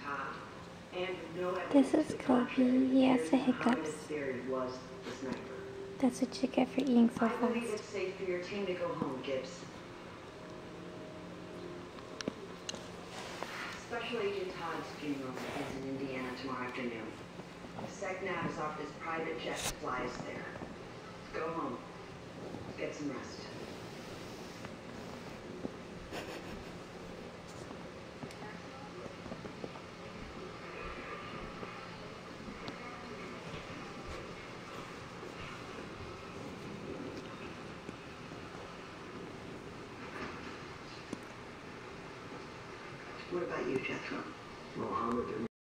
Todd. And no This evidence is to the Kobe. contrary. He has the There's Mohammed hiccups. Sari was the sniper. That's what you get for eating so I believe fast. it's safe for your team to go home, Gibbs. Special Agent Todd's funeral is in Indiana tomorrow afternoon. SecNav has offered his private jet to fly us there. Go home. Get some rest. What about you, Jethro? Mohammed didn't